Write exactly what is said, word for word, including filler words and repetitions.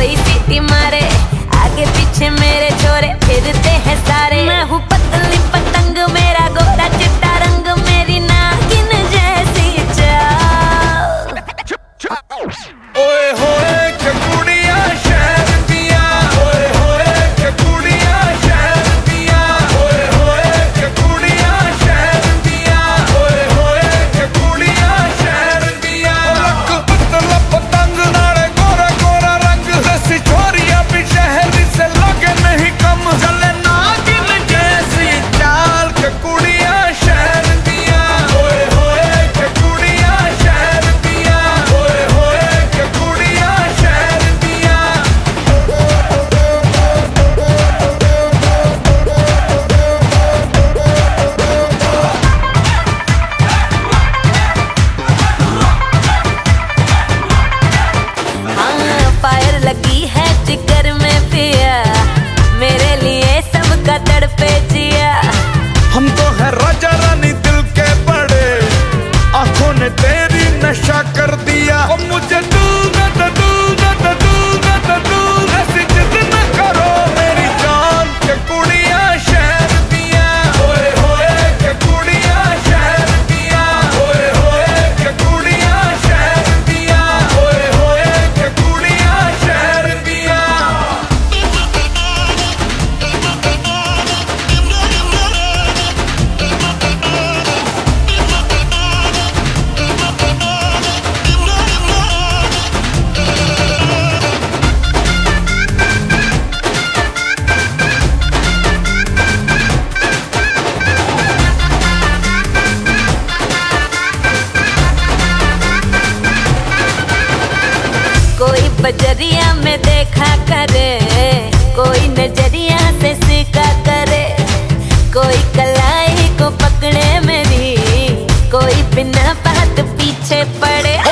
कोई सीटी मारे, आगे पीछे मेरे छोरे फिरते हैं सारे। मैं हूँ पतली पतंग, मेरा गोरा चिट्टा रंग, मेरी नागिन जैसी चाल। ओए होए के कुड़िया शहर दिया, ओए होए के कुड़िया शहर दिया, ओए होए के कुड़िया शहर दिया, ओए होए के कुड़िया शहर दिया। रंग पतला पतंग नाले गोरा गोरा रंग, जैसी छोरिया भी शहर से लगे नहीं कम, चले नागिन जैसी चाल के कुड़िया शहर दिया, ओए होए के कुड़िया शहर दिया, ओए होए के कुड़िया शहर दिया। हाँ फायर लगी है जिगर में पिया, मेरे लिए सबका तड़पे जिया। हम तो है राजा रानी दिल के बड़े, आंखों ने तेरी नशा कर दिया। ओ मुझे दूंगा तो दूंगा तो दूंगा तो दूंगा, ऐसी जिद न करो मेरी जान के कुड़िया शहर दिया, ओए होए के कुड़िया शहर दिया, ओए होए के कुड़िया शहर दिया, ओए होए के कुड़िया शहर दिया। कोई बजरिया में देखा करे, कोई नजरिया से सीखा करे, कोई कलाई को पकड़े मेरी, कोई बिना बात पीछे पड़े।